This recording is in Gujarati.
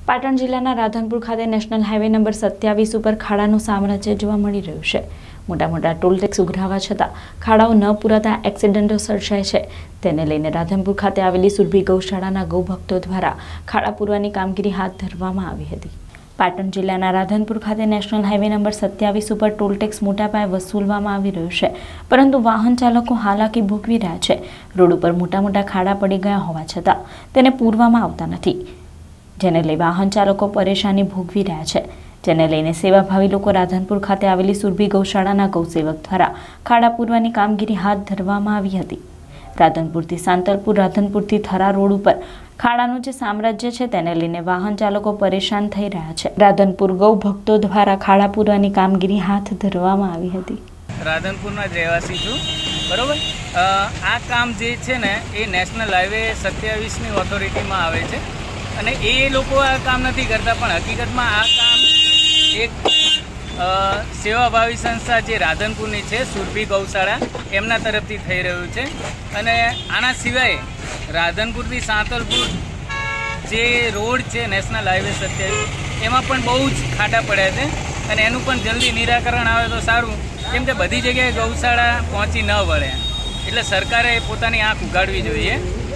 પાટણ જિલ્લાના રાધનપુર ખાતે નેશનલ હાઈવે નંબર 27 ઉપર ખાડાનું સામ્રાજ્ય જોવા મળી રહ્યું છે। મોટા મોટા ટોલ ટેક્સ ઉઘરાવા છતાં ખાડાઓ ન પૂરાતા એક્સિડન્ટો સર્જાય છે। તેને લઈને રાધનપુર ખાતે આવેલી સુરભી ગૌશાળાના ગૌભક્તો દ્વારા ખાડા પૂરવાની કામગીરી હાથ ધરવામાં આવી હતી। પાટણ જિલ્લાના રાધનપુર ખાતે નેશનલ હાઈવે નંબર 27 ઉપર ટોલ ટેક્સ મોટા પાયે વસૂલવામાં આવી રહ્યો છે, પરંતુ વાહન ચાલકો હાલાકી ભોગવી રહ્યા છે। રોડ ઉપર મોટા મોટા ખાડા પડી ગયા હોવા છતાં તેને પૂરવામાં આવતા નથી, જેને લઈ વાહન ચાલકો પરેશાની ભોગવી રહ્યા છે। જેને લઈને સેવાભાવી લોકો રાધનપુર ખાતે આવેલી સુરભી ગૌશાળાના ગૌસેવક દ્વારા ખાડા પૂરવાની કામગીરી હાથ ધરવામાં આવી હતી। રાધનપુરથી સાંતલપુર, રાધનપુરથી થરા રોડ ઉપર ખાડાનું જે સામ્રાજ્ય છે તેને લઈને વાહન ચાલકો પરેશાન થઈ રહ્યા છે। રાધનપુર ગૌ ભક્તો દ્વારા ખાડા પૂરવાની કામગીરી હાથ ધરવામાં આવી હતી। રાધનપુરના જ રહેવાસી છું, બરોબર। આ કામ જે છે ને એ નેશનલ હાઈવે 27ની ઓથોરિટીમાં આવે છે અને એ લોકો આ કામ નથી કરતા, પણ હકીકતમાં આ કામ એક સેવાભાવી સંસ્થા જે રાધનપુરની છે, સુરભી ગૌશાળા, એમના તરફથી થઈ રહ્યું છે। અને આના સિવાય રાધનપુરથી સાંતલપુર જે રોડ છે નેશનલ હાઈવે 27, એમાં પણ બહુ જ ખાડા પડ્યા છે અને એનું પણ જલ્દી નિરાકરણ આવે તો સારું, કેમ કે બધી જગ્યાએ ગૌશાળા પહોંચી ન વળે, એટલે સરકારે પોતાની આંખ ઉઘાડવી જોઈએ।